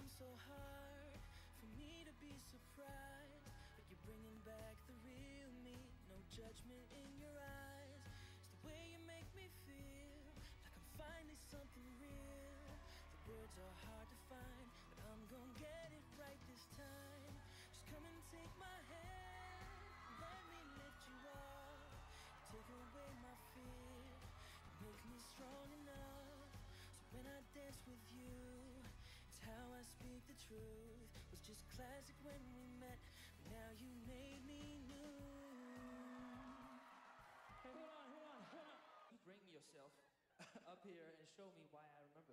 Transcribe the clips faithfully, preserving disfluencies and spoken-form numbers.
so hard for me to be surprised, but you're bringing back the real me. No judgment in your eyes. It's the way you make me feel like I'm finally something real. The words are hard to find, but I'm gonna get it right this time. Just come and take my hand, let me lift you up, take away my fear, make me strong enough. So when I dance with you, it's how I speak the truth. It was just classic when we met, but now you made me new. Hey, hold on, hold on, hold on. You bring yourself up here and show me why I remember.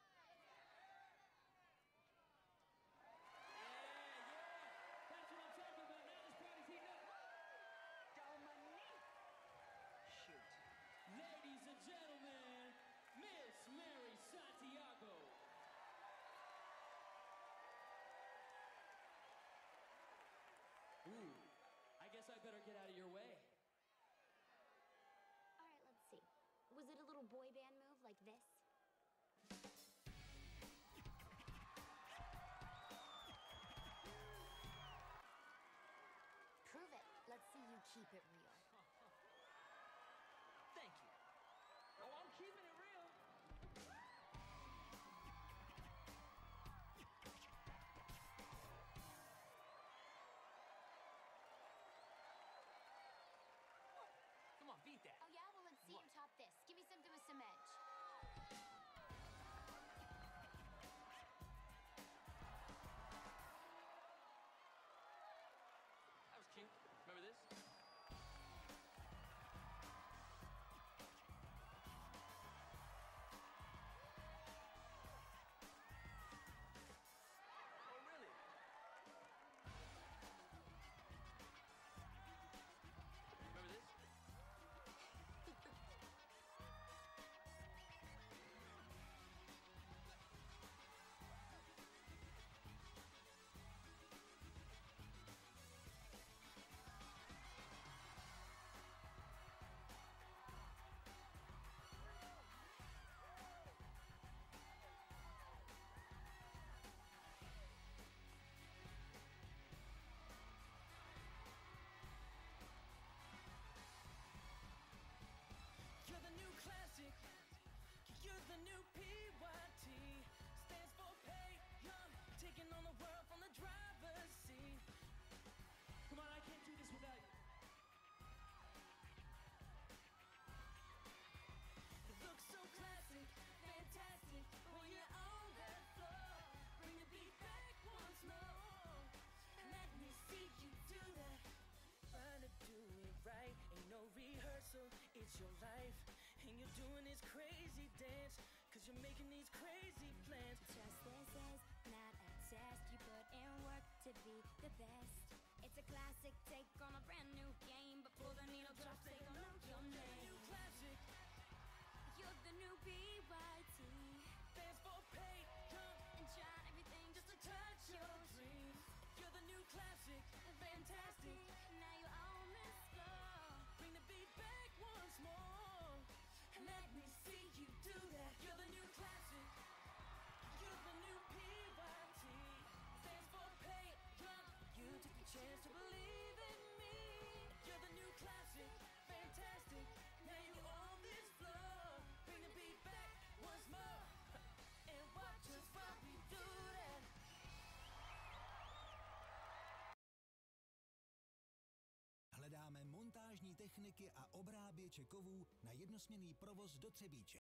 Ladies and gentlemen, Miss Mary Santiago. Ooh, I guess I better get out of your way. All right, let's see. Was it a little boy band move like this? Prove it. Let's see you keep it real. Thank you. Oh, I'm keeping it real. Come on, beat that. Oh, yeah? Well, let's see What? you top this. Give me something with some edge. That was cute. Remember this? Remember this? You're the new classic, you're the new P Y T. Stands for pay young, taking on the world from the driver's seat. Come on, I can't do this without you. You look so classic, fantastic, when you're on that floor. Bring the beat back once more, and let me see you do that. Trying to do it right, ain't no rehearsal, it's your life. And you're doing this crazy dance, cause you're making these crazy plans. Just this is not a test. You put in work to be the best. It's a classic take on a brand new game. Before the needle drops, they don't know your name. New classic, You're the new B Y T. stands for pay young, And try everything just to touch your your dreams. You're the new classic, fantastic. Now you own this floor. Bring the beat back once more, and let me see you do that. You're the new classic, you're the new P Y T. Stands for pay young. You took a chance to believe in me. You're the new classic, fantastic. Now you own this floor. Bring the beat back once more, and watch us while we do that. Hledáme montážní techniky a obráběče kovů na jednosměnný provoz do Třebíče.